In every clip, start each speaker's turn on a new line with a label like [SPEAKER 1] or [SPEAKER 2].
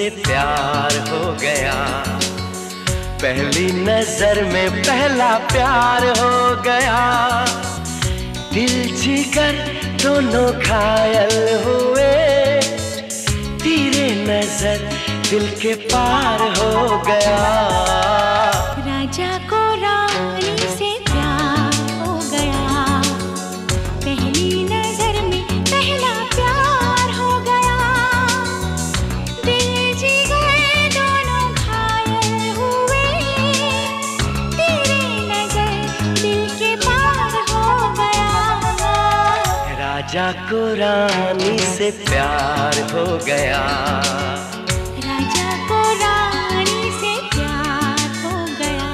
[SPEAKER 1] से प्यार हो गया। पहली नजर में पहला प्यार हो गया। दिल जिगर दोनों घायल हुए, तेरे नजर दिल के पार हो गया।
[SPEAKER 2] राजा को रानी से प्यार हो गया। पहली नजर में पहला प्यार हो गया। दिल जिगर दोनों घायल हुए, तेरे नजर दिल के पार हो गया।
[SPEAKER 1] राजा को रानी से प्यार हो गया।
[SPEAKER 2] राजा को रानी से प्यार हो गया।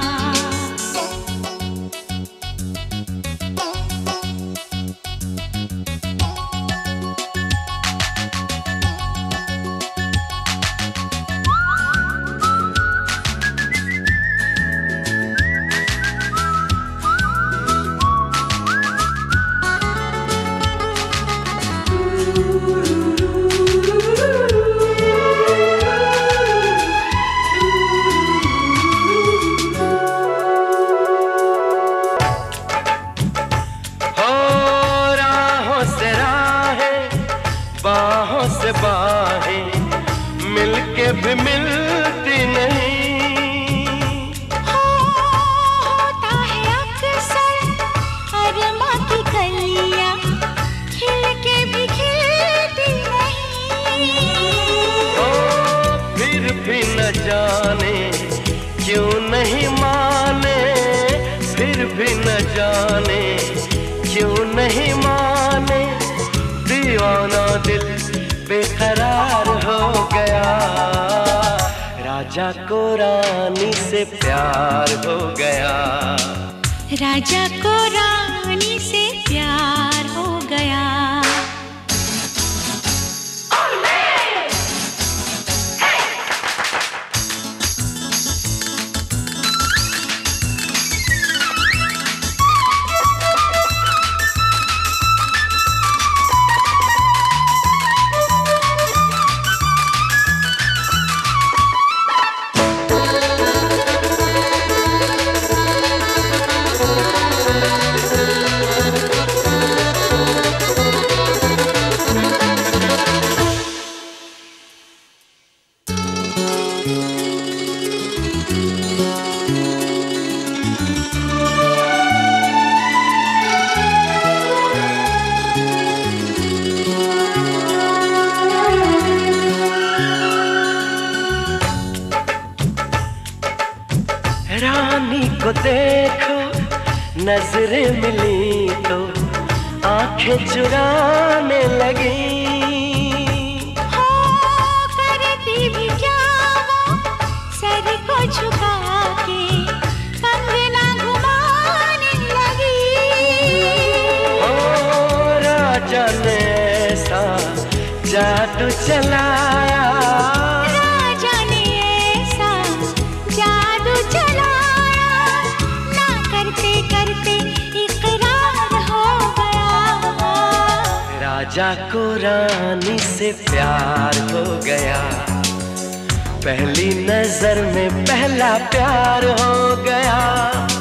[SPEAKER 1] बाहों से बाहें मिलके भी मिलती नहीं।
[SPEAKER 2] होता है अक्सर अरमा की कलियां खिल के भी खिलती नहीं।
[SPEAKER 1] फिर भी न जाने क्यों नहीं माने, फिर भी न जाने क्यों नहीं माने। दीवाना दिल बेकरार हो गया। राजा को रानी से प्यार हो गया।
[SPEAKER 2] राजा को रानी से प्यार हो गया।
[SPEAKER 1] रानी को देखो नजरें मिली तो आंखें चुराने लगी।
[SPEAKER 2] करती भी क्या वो सर को झुका के कंगना घुमाने लगी।
[SPEAKER 1] राजा ने ऐसा जादू चलाया। राजा को रानी से प्यार हो गया। पहली नजर में पहला प्यार हो गया।